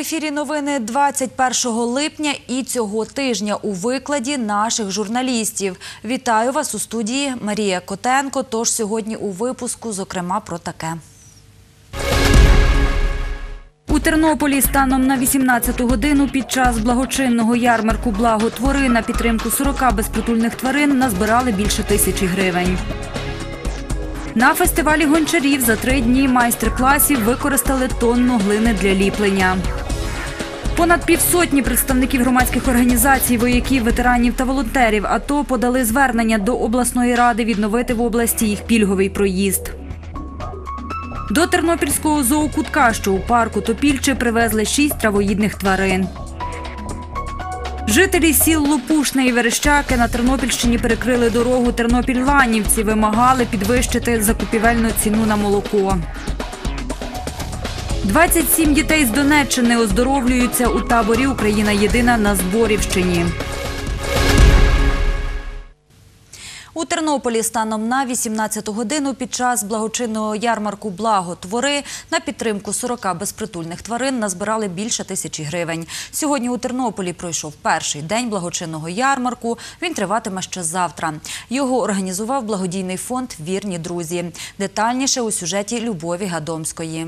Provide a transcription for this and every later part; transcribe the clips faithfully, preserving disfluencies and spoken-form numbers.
ефірі новини двадцять першого липня і цього тижня у викладі наших журналістів. Вітаю вас у студії Марія Котенко. Тож сьогодні у випуску, зокрема, про таке. У Тернополі станом на вісімнадцяту годину під час благочинного ярмарку «Благо твори» на підтримку сорока безпритульних тварин назбирали більше тисячі гривень. На фестивалі гончарів за три дні майстер-класів використали тонну глини для ліплення. Понад півсотні представників громадських організацій, вояків, ветеранів та волонтерів АТО подали звернення до обласної ради відновити в області їх пільговий проїзд. До Тернопільського зоокутка, що у парку Топільче, привезли шість травоїдних тварин. Жителі сіл Лопушне і Верещаки на Тернопільщині перекрили дорогу Тернопіль-Ланівці, вимагали підвищити закупівельну ціну на молоко. двадцять сім дітей з Донеччини оздоровлюються у таборі «Україна єдина» на Зборівщині. У Тернополі станом на вісімнадцяту годину під час благочинного ярмарку «Благо твори» на підтримку сорока безпритульних тварин назбирали більше тисячі гривень. Сьогодні у Тернополі пройшов перший день благочинного ярмарку. Він триватиме ще завтра. Його організував благодійний фонд «Вірні друзі». Детальніше у сюжеті Любові Гадомської.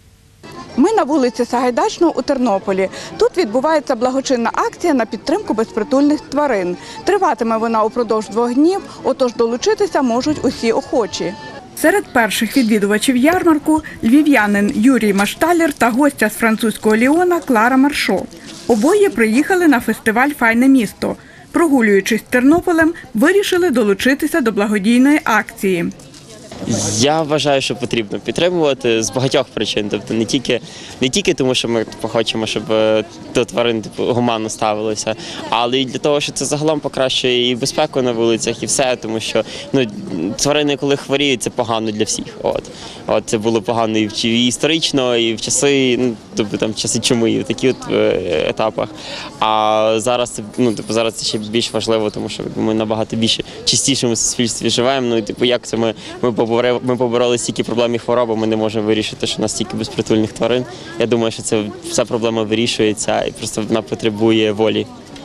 Ми на вулиці Сагайдачного у Тернополі. Тут відбувається благочинна акція на підтримку безпритульних тварин. Триватиме вона упродовж двох днів, отож долучитися можуть усі охочі. Серед перших відвідувачів ярмарку – львів'янин Юрій Машталєр та гостя з французького Ліона Клара Маршо. Обоє приїхали на фестиваль «Файне місто». Прогулюючись Тернополем, вирішили долучитися до благодійної акції. Я вважаю, що потрібно підтримувати з багатьох причин. Тобто не тільки, не тільки тому, що ми хочемо, щоб до тварин типу, гуманно ставилися, але й для того, що це загалом покращує і безпеку на вулицях, і все. Тому що ну, тварини, коли хворіють, це погано для всіх. От. От, це було погано і, в, і історично, і в часи, ну, тобто, там, в часи чуми, і в таких от, е, етапах. А зараз, ну, типу, зараз це ще більш важливо, тому що ми набагато більше чистішому суспільстві живемо. Ну, і, типу, як це ми, ми Ми побороли стільки проблем і хвороб, ми не можемо вирішити, що у нас стільки безпритульних тварин. Я думаю, що це вся проблема вирішується і просто вона потребує волі.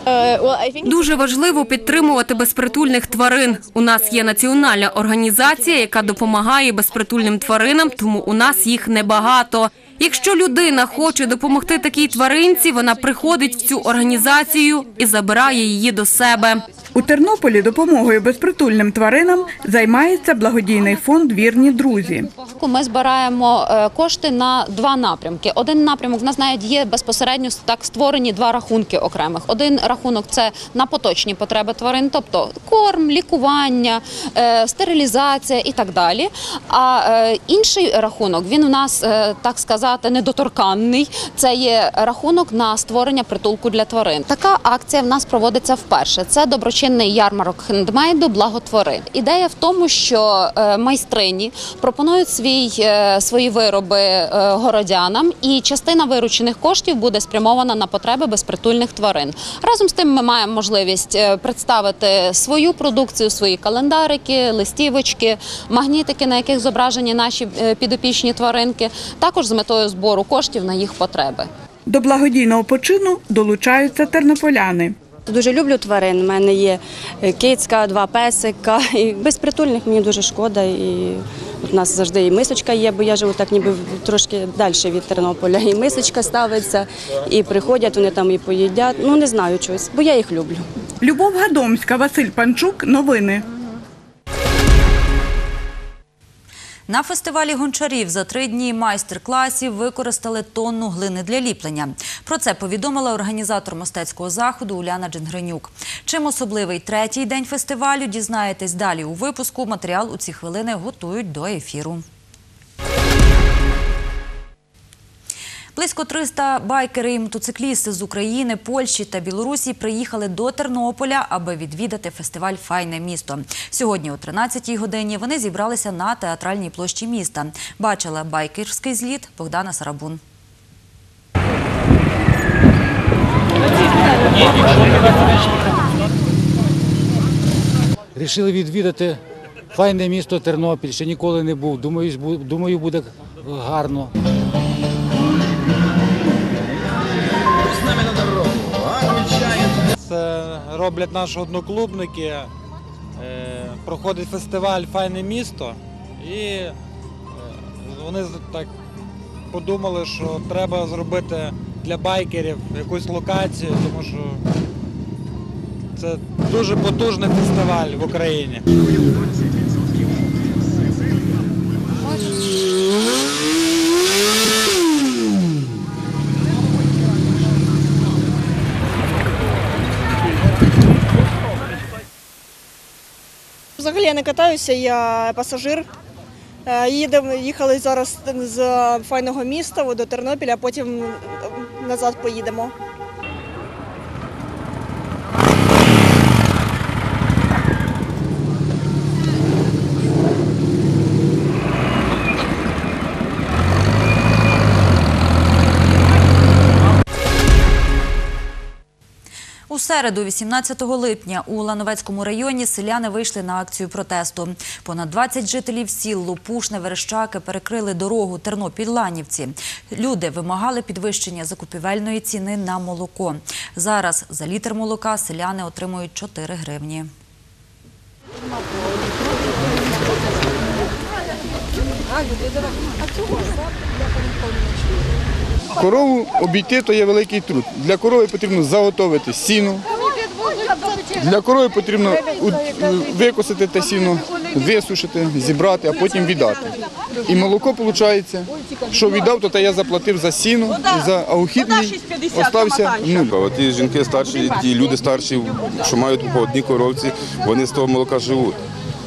Дуже важливо підтримувати безпритульних тварин. У нас є національна організація, яка допомагає безпритульним тваринам, тому у нас їх небагато. Якщо людина хоче допомогти такій тваринці, вона приходить в цю організацію і забирає її до себе. У Тернополі допомогою безпритульним тваринам займається благодійний фонд «Вірні друзі». Ми збираємо кошти на два напрямки. Один напрямок, в нас навіть є безпосередньо так створені два рахунки окремих. Один рахунок – це на поточні потреби тварин, тобто корм, лікування, стерилізація і так далі. А інший рахунок, він у нас, так сказати, недоторканний. Це є рахунок на створення притулку для тварин. Така акція в нас проводиться вперше. Це доброчинний ярмарок хендмейду «Благо твори». Ідея в тому, що майстрині пропонують свій свої вироби городянам, і частина виручених коштів буде спрямована на потреби безпритульних тварин. Разом з тим ми маємо можливість представити свою продукцію, свої календарики, листівочки, магнітики, на яких зображені наші підопічні тваринки, також з метою збору коштів на їх потреби. До благодійного почину долучаються тернополяни. Дуже люблю тварин. У мене є кицька, два песика. І безпритульних мені дуже шкода. І у нас завжди і мисочка є, бо я живу так ніби трошки далі від Тернополя. І мисочка ставиться, і приходять, вони там і поїдять. Ну, не знаю чогось, бо я їх люблю. Любов Гадомська, Василь Панчук. Новини. На фестивалі гончарів за три дні майстер-класів використали тонну глини для ліплення. Про це повідомила організатор мистецького заходу Уляна Джингринюк. Чим особливий третій день фестивалю, дізнаєтесь далі у випуску. Матеріал у ці хвилини готують до ефіру. Близько триста байкери і мотоциклісти з України, Польщі та Білорусі приїхали до Тернополя, аби відвідати фестиваль «Файне місто». Сьогодні о тринадцятій годині вони зібралися на театральній площі міста. Бачила байкерський зліт Богдана Сарабун. Рішили відвідати файне місто Тернопіль, ще ніколи не був. Думаю, думаю, буде гарно. роблять наші одноклубники. Е, проходить фестиваль «Файне місто» і е, вони так подумали, що треба зробити для байкерів якусь локацію, тому що це дуже потужний фестиваль в Україні. Взагалі я не катаюся, я пасажир. Е, Їдемо, їхали зараз з файного міста до Тернопіля, а потім назад поїдемо. У середу, вісімнадцятого липня, у Лановецькому районі селяни вийшли на акцію протесту. Понад двадцять жителів сіл Лопушне, Верещаки перекрили дорогу Тернопіль-Ланівці. Люди вимагали підвищення закупівельної ціни на молоко. Зараз за літр молока селяни отримують чотири гривні. Корову обійти – то є великий труд. Для корови потрібно заготовити сіно, для корови потрібно викосити те сіно, висушити, зібрати, а потім віддати. І молоко, виходить, що віддав, то я заплатив за сіно, за аухідний остався нуль. Ті жінки старші, ті люди старші, що мають по одній коровці, вони з того молока живуть.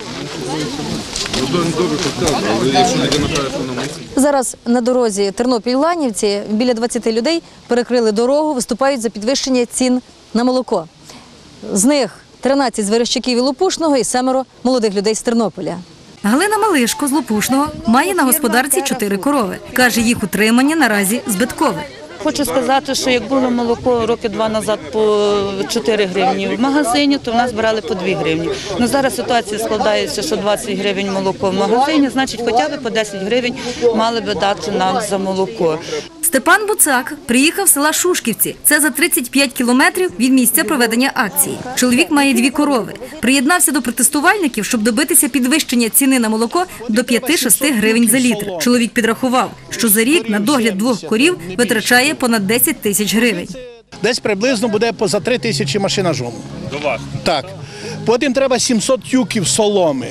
Зараз на дорозі Тернопіль-Ланівці біля двадцяти людей перекрили дорогу, виступають за підвищення цін на молоко. З них тринадцять з Верещаків і Лопушного і семеро молодих людей з Тернополя. Галина Малишко з Лопушного має на господарці чотири корови. Каже, їх утримання наразі збиткове. Хочу сказати, що як було молоко роки два назад по чотири гривні в магазині, то в нас брали по дві гривні. Ну, зараз ситуація складається, що двадцять гривень молоко в магазині, значить хоча б по десять гривень мали би дати нам за молоко. Степан Буцак приїхав з села Шушківці. Це за тридцять п'ять кілометрів від місця проведення акції. Чоловік має дві корови. Приєднався до протестувальників, щоб добитися підвищення ціни на молоко до п'яти-шести гривень за літр. Чоловік підрахував, що за рік на догляд двох корів витрачає понад десять тисяч гривень. Десь приблизно буде за три тисячі машина жому. До вас? Так. Потім треба сімсот тюків соломи,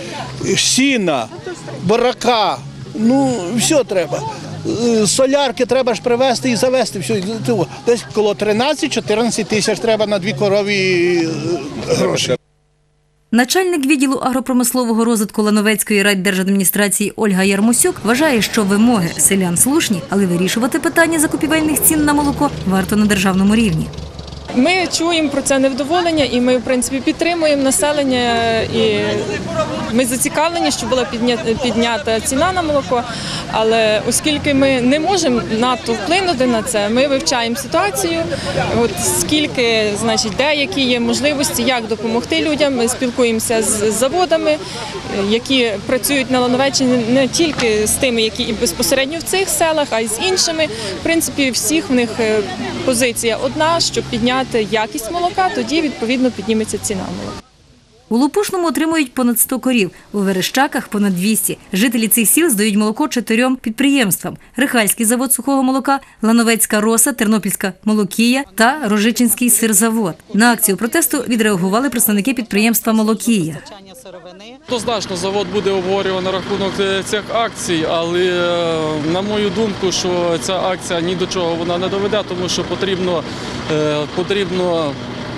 сіна, барака, ну все треба. Солярки треба ж привезти і завезти. Все. Десь коло тринадцять-чотирнадцять тисяч треба на дві корові гроші. Начальник відділу агропромислового розвитку Лановецької райдержадміністрації Ольга Ярмосюк вважає, що вимоги селян слушні, але вирішувати питання закупівельних цін на молоко варто на державному рівні. Ми чуємо про це невдоволення і ми, в принципі, підтримуємо населення. І ми зацікавлені, щоб була піднята ціна на молоко, але оскільки ми не можемо надто вплинути на це, ми вивчаємо ситуацію, от скільки, значить, де які є можливості, як допомогти людям. Ми спілкуємося з заводами, які працюють на Лановеччині, не тільки з тими, які і безпосередньо в цих селах, а й з іншими. В принципі, всіх в них позиція одна, щоб підняти якість молока, тоді, відповідно, підніметься ціна молока. У Лопушному отримують понад сто корів, у Верещаках – понад двісті. Жителі цих сіл здають молоко чотирьом підприємствам – Рихальський завод сухого молока, Лановецька роса, Тернопільська молокія та Рожичинський сирзавод. На акцію протесту відреагували представники підприємства «Молокія». Однозначно завод буде обговорювати на рахунок цих акцій, але на мою думку, що ця акція ні до чого вона не доведе, тому що потрібно, потрібно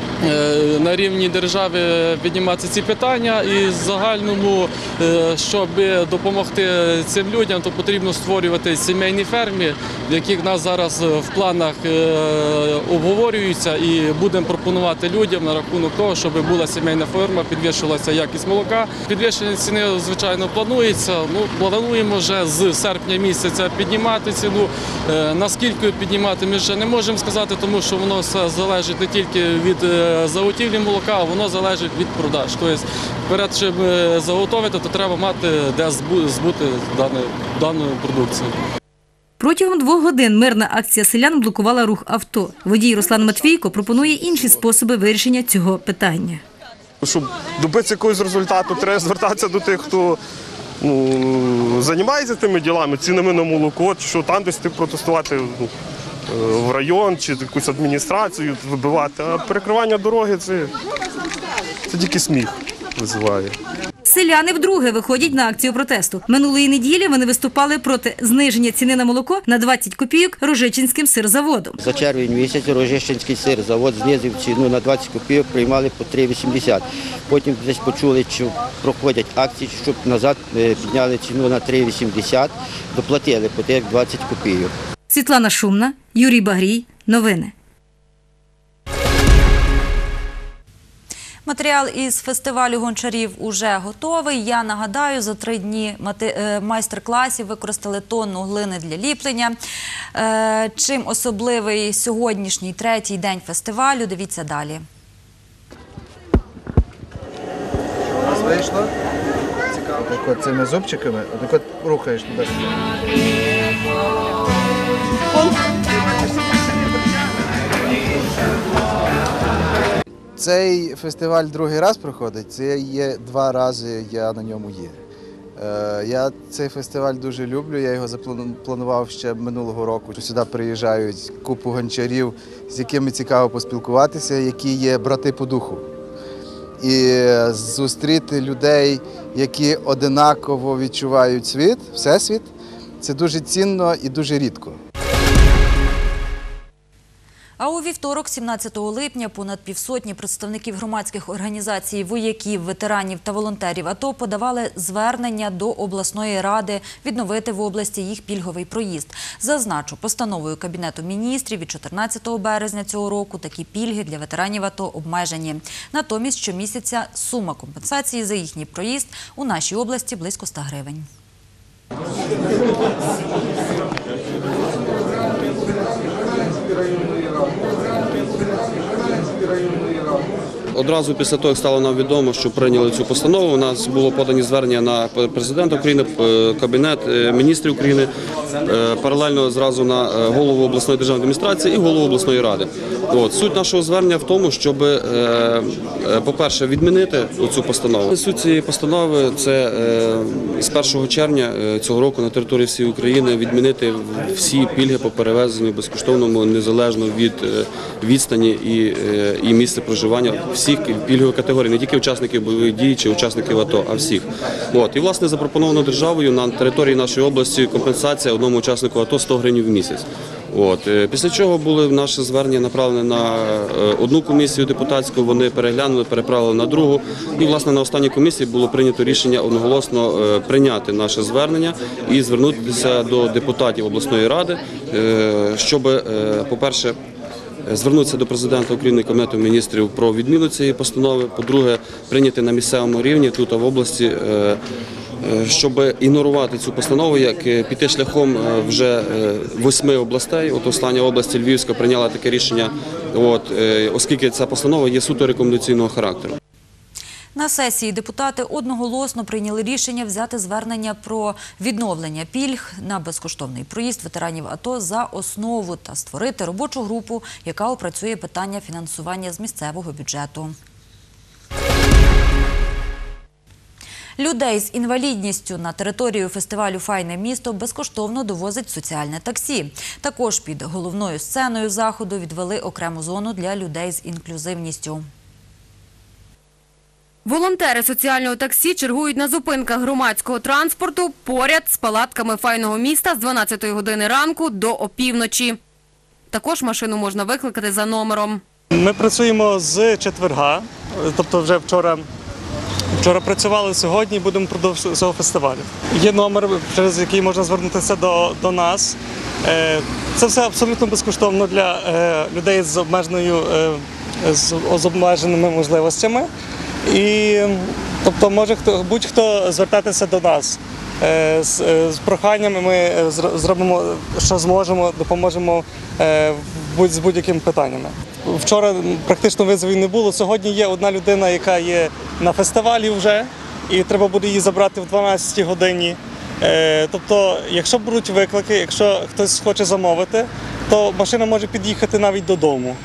на рівні держави піднімати ці питання і в загальному, щоб допомогти цим людям, то потрібно створювати сімейні ферми, які в нас зараз в планах обговорюються, і будемо пропонувати людям на рахунок того, щоб була сімейна ферма, підвищилася якість молока. Підвищення ціни, звичайно, планується. Ну, плануємо вже з серпня місяця піднімати ціну. Наскільки піднімати, ми ще не можемо сказати, тому що воно все залежить не тільки від заготівлі молока, воно залежить від продаж. Тобто, перед щоб заготовити, то треба мати де збути дану продукцію. Протягом двох годин мирна акція селян блокувала рух авто. Водій Руслан Матвійко пропонує інші способи вирішення цього питання. Щоб добитися якогось результату, треба звертатися до тих, хто ну, займається тими ділами, цінами на молоко, чи що там десь ти протестувати ну, в район чи якусь адміністрацію вибивати. А перекривання дороги це, це тільки сміх визиває. Селяни вдруге виходять на акцію протесту. Минулої неділі вони виступали проти зниження ціни на молоко на двадцять копійок Рожичинським сирзаводом. За червень місяць Рожичинський сирзавод знизив ціну на двадцять копійок, приймали по три вісімдесят. Потім десь почули, що проходять акції, щоб назад підняли ціну на три вісімдесят, доплатили по тих двадцять копійок. Світлана Шумна, Юрій Багрій. Новини. Матеріал із фестивалю гончарів уже готовий. Я нагадаю, за три дні майстер-класів використали тонну глини для ліплення. Чим особливий сьогоднішній третій день фестивалю, дивіться далі. У нас вийшло. Цікаво. Так от цими зубчиками, отак от рухаєш туди. Цей фестиваль другий раз проходить, це є два рази я на ньому є. Я цей фестиваль дуже люблю, я його запланував ще минулого року. Сюди приїжджають купу гончарів, з якими цікаво поспілкуватися, які є брати по духу. І зустріти людей, які одинаково відчувають світ, всесвіт, це дуже цінно і дуже рідко. А у вівторок, сімнадцятого липня, понад півсотні представників громадських організацій, вояків, ветеранів та волонтерів АТО подавали звернення до обласної ради відновити в області їх пільговий проїзд. Зазначу, постановою Кабінету міністрів від чотирнадцятого березня цього року такі пільги для ветеранів АТО обмежені. Натомість щомісяця сума компенсації за їхній проїзд у нашій області близько ста гривень. Одразу після того, як стало нам відомо, що прийняли цю постанову, у нас було подані звернення на президента України, Кабінет міністрів України, паралельно зразу на голову обласної державної адміністрації і голову обласної ради. От. Суть нашого звернення в тому, щоб, по-перше, відмінити цю постанову. Суть цієї постанови – це з першого червня цього року на території всієї України відмінити всі пільги по перевезенню безкоштовному, незалежно від відстані і, і місця проживання всіх пільгових категорій, не тільки учасників бойових дій чи учасників АТО, а всіх. От. І, власне, запропоновано державою на території нашої області компенсація одному учаснику АТО сто гривень в місяць. От. Після чого були наше звернення направлені на одну комісію депутатську, вони переглянули, переправили на другу. І, власне, на останній комісії було прийнято рішення одноголосно прийняти наше звернення і звернутися до депутатів обласної ради, щоб, по-перше, звернутися до президента України, Кабінету міністрів про відміну цієї постанови. По-друге, прийняти на місцевому рівні, тут в області, щоб ігнорувати цю постанову, як піти шляхом вже восьми областей. От остання область Львівська прийняла таке рішення, от, оскільки ця постанова є суто рекомендаційного характеру. На сесії депутати одноголосно прийняли рішення взяти звернення про відновлення пільг на безкоштовний проїзд ветеранів АТО за основу та створити робочу групу, яка опрацює питання фінансування з місцевого бюджету. Людей з інвалідністю на територію фестивалю «Файне місто» безкоштовно довозить соціальне таксі. Також під головною сценою заходу відвели окрему зону для людей з інклюзивністю. Волонтери соціального таксі чергують на зупинках громадського транспорту поряд з палатками «Файного міста» з дванадцятої години ранку до опівночі. Також машину можна викликати за номером. Ми працюємо з четверга, тобто вже вчора, вчора працювали, сьогодні будемо впродовж цього фестивалю. Є номер, через який можна звернутися до, до нас. Це все абсолютно безкоштовно для людей з обмеженою, з, з обмеженими можливостями. І, тобто, може будь-хто звертатися до нас з, з проханнями, ми зробимо, що зможемо, допоможемо з будь-якими питаннями. Вчора практично визовів не було, сьогодні є одна людина, яка є на фестивалі вже, і треба буде її забрати в дванадцятій годині. Е, тобто, якщо беруть виклики, якщо хтось хоче замовити, то машина може під'їхати навіть додому.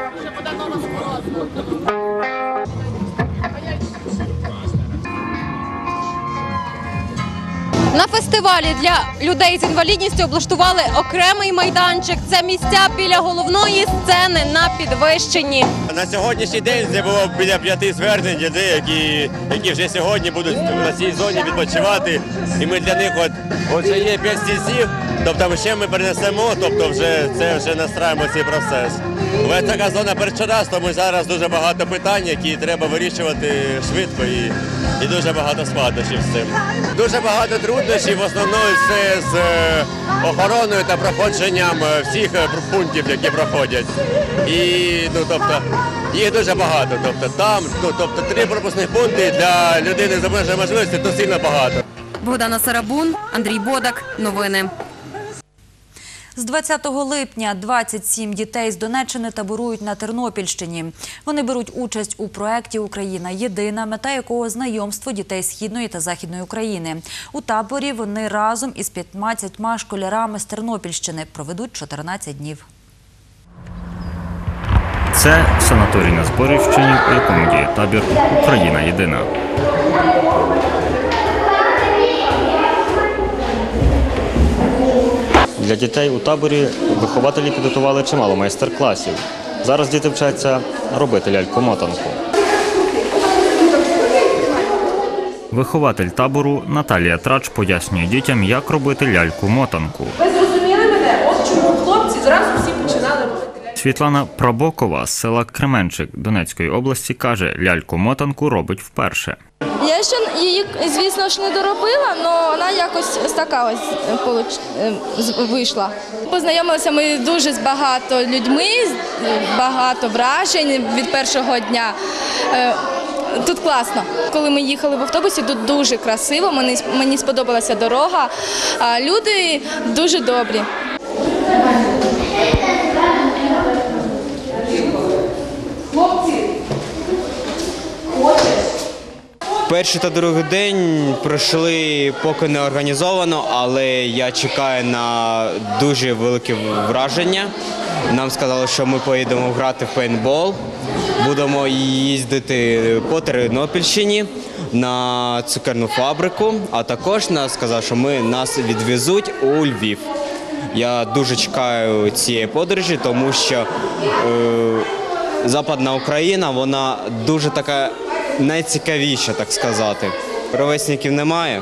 На фестивалі для людей з інвалідністю облаштували окремий майданчик. Це місця біля головної сцени на підвищенні. На сьогоднішній день це було біля п'яти звернень людей, які, які вже сьогодні будуть на цій зоні відпочивати. І ми для них, от, от вже є п'ять стільців, тобто ще ми перенесемо, тобто вже це вже настраємо цей процес. Але така зона першораз, тому зараз дуже багато питань, які треба вирішувати швидко і, і дуже багато складнощів з цим. Дуже багато труднощів, в основному це з охороною та проходженням всіх пунктів, які проходять. І, ну, тобто, їх дуже багато. Тобто, там, ну, тобто, три пропускних пункти для людини з обмеженою можливістю, то сильно багато. Богдана Сарабун, Андрій Бодак. Новини. З двадцятого липня двадцять сім дітей з Донеччини таборують на Тернопільщині. Вони беруть участь у проєкті «Україна єдина», мета якого – знайомство дітей Східної та Західної України. У таборі вони разом із п'ятнадцятьма школярами з Тернопільщини проведуть чотирнадцять днів. Це санаторій на Зборівщині, у якому діє табір «Україна єдина». Для дітей у таборі вихователі підготували чимало майстер-класів. Зараз діти вчаться робити ляльку-мотанку. Вихователь табору Наталія Трач пояснює дітям, як робити ляльку-мотанку. Ви зрозуміли мене? От чому хлопці зразу всі починали робити ляльку. Світлана Прабокова з села Кременчик Донецької області каже, ляльку-мотанку робить вперше. Я ще її, звісно ж, не доробила, але вона якось ось така ось вийшла. Познайомилися ми дуже з багато людьми, багато вражень від першого дня. Тут класно. Коли ми їхали в автобусі, тут дуже красиво, мені, мені сподобалася дорога, а люди дуже добрі. Хлопці, хочеш? Перший та другий день пройшли поки не організовано, але я чекаю на дуже велике враження. Нам сказали, що ми поїдемо грати в пейнтбол, будемо їздити по Тернопільщині на цукерну фабрику, а також нас сказали, що ми, нас відвезуть у Львів. Я дуже чекаю цієї подорожі, тому що е, Западна Україна, вона дуже така найцікавіша, так сказати. Ровесників немає.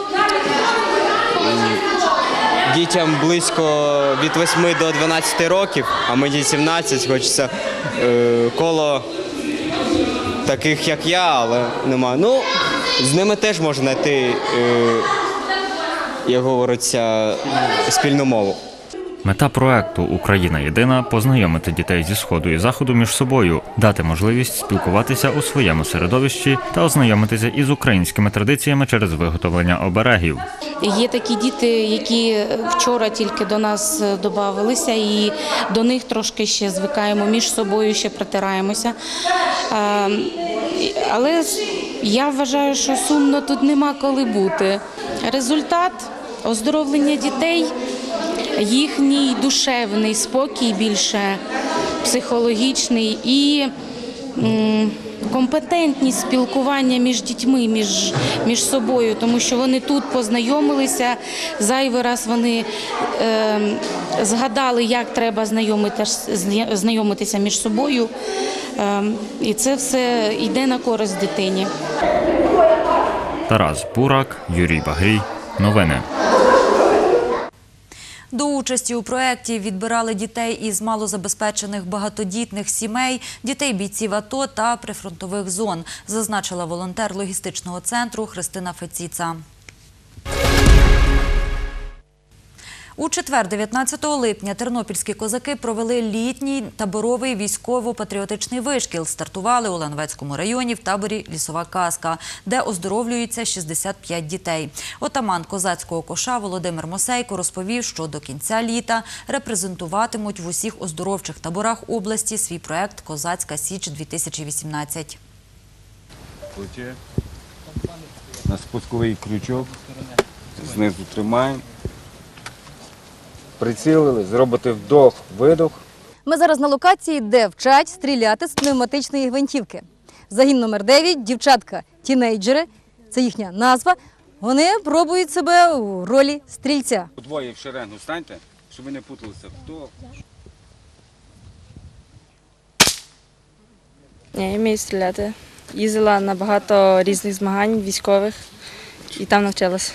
Дітям близько від восьми до дванадцяти років, а мені сімнадцять, хочеться е, коло таких, як я, але немає. Ну, з ними теж можна знайти, е, як говориться, спільну мову. Мета проекту «Україна єдина» – познайомити дітей зі Сходу і Заходу між собою, дати можливість спілкуватися у своєму середовищі та ознайомитися із українськими традиціями через виготовлення оберегів. Є такі діти, які вчора тільки до нас додавалися, і до них трошки ще звикаємо, між собою ще притираємося. Але я вважаю, що сумно тут нема коли бути. Результат – оздоровлення дітей, їхній душевний спокій більше, психологічний і м, компетентність спілкування між дітьми, між, між собою, тому що вони тут познайомилися, зайвий раз вони е, згадали, як треба знайомитися, знайомитися між собою, е, і це все йде на користь дитині. Тарас Бурак, Юрій Багрій. Новини. До участі у проєкті відбирали дітей із малозабезпечених багатодітних сімей, дітей бійців АТО та прифронтових зон, зазначила волонтер логістичного центру Христина Феціца. У четвер, дев'ятнадцятого липня, тернопільські козаки провели літній таборовий військово-патріотичний вишкіл. Стартували у Лановецькому районі в таборі «Лісова казка», де оздоровлюються шістдесят п'ять дітей. Отаман козацького коша Володимир Мосейко розповів, що до кінця літа репрезентуватимуть в усіх оздоровчих таборах області свій проєкт «Козацька Січ-дві тисячі вісімнадцять». На спусковий крючок знизу тримаємо. Прицілили, зробите вдох, видох. Ми зараз на локації, де вчать стріляти з пневматичної гвинтівки. Загін номер дев'ять, дівчатка-тінейджери, це їхня назва. Вони пробують себе у ролі стрільця. Двоє в шеренгу станьте, щоб ви не путалися. Хто? Я вмію стріляти. Їздила на багато різних змагань військових і там навчилася.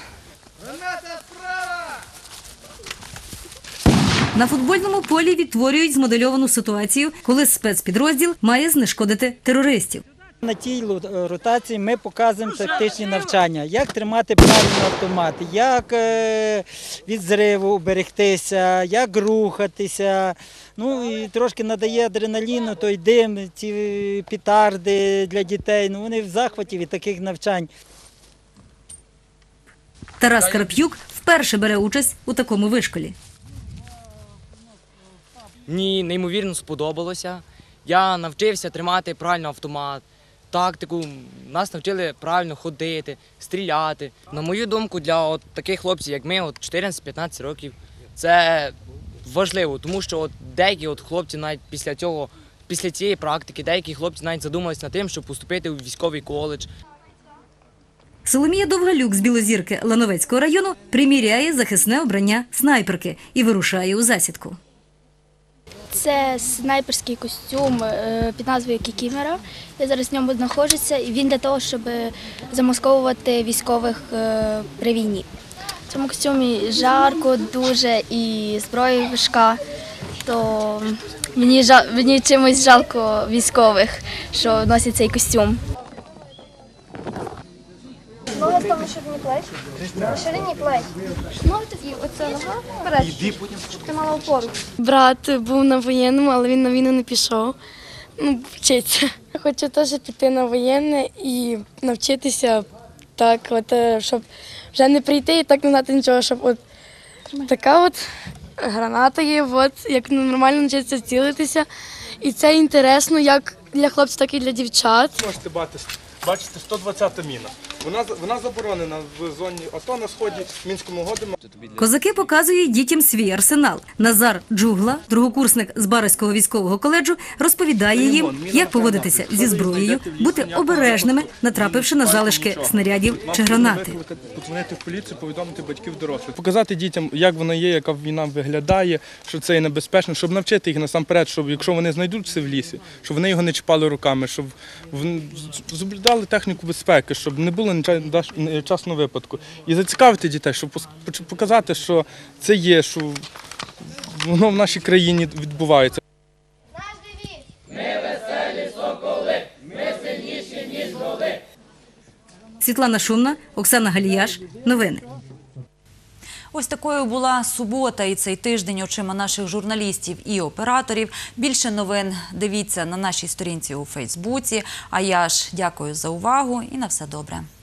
На футбольному полі відтворюють змодельовану ситуацію, коли спецпідрозділ має знешкодити терористів. На тій ротації ми показуємо тактичні навчання, як тримати правильно автомат, як від зриву уберегтися, як рухатися. Ну і трошки надає адреналіну, той дим, ці петарди для дітей. Ну вони в захваті від таких навчань. Тарас Карп'юк вперше бере участь у такому вишколі. Мені неймовірно сподобалося. Я навчився тримати правильно автомат, тактику, нас навчили правильно ходити, стріляти. На мою думку, для от таких хлопців, як ми, от чотирнадцять-п'ятнадцять років, це важливо, тому що от деякі от хлопці навіть після цього, після цієї практики, деякі хлопці навіть задумалися над тим, щоб поступити у військовий коледж. Соломія Довгалюк з Білозірки Лановецького району приміряє захисне обрання снайперки і вирушає у засідку. Це снайперський костюм під назвою Кікімера. Я зараз в ньому знаходжуся, і він для того, щоб замасковувати військових при війні. В цьому костюмі жарко дуже і зброя важка, то мені, жал, мені чимось жалко військових, що носять цей костюм. Нога там на ширині плеч. На ширині плеч. Ноги такі, оце нога вперед, щоб ти мала опору. Брат був на воєнному, але він на війну не пішов. Ну, вчиться. Я хочу теж піти на воєнне і навчитися так, от, щоб вже не прийти і так не знати нічого, щоб от така от граната є, от, як нормально навчитися цілитися. І це інтересно як для хлопців, так і для дівчат. Можете бачити, сто двадцята міна. Вона, вона заборонена в зоні АТО на сході Мінському угоди. Козаки показують дітям свій арсенал. Назар Джугла, другокурсник з Барського військового коледжу, розповідає їм, як поводитися зі зброєю, бути обережними, натрапивши на залишки снарядів чи гранати. Подзвонити в поліцію, повідомити батьків дорослих. Показати дітям, як вона є, яка війна виглядає, що це є небезпечно, щоб навчити їх насамперед, щоб якщо вони знайдуться в лісі, щоб вони його не чіпали руками, щоб соблюдали техніку безпеки, щоб не було нечасного випадку. І зацікавити дітей, щоб показати, що це є, що воно в нашій країні відбувається. Ми веселі соколи, ми сильніші, ніж воли. Світлана Шумна, Оксана Галіяш. Новини. Ось такою була субота і цей тиждень очима наших журналістів і операторів. Більше новин дивіться на нашій сторінці у Фейсбуці. А я ж дякую за увагу і на все добре.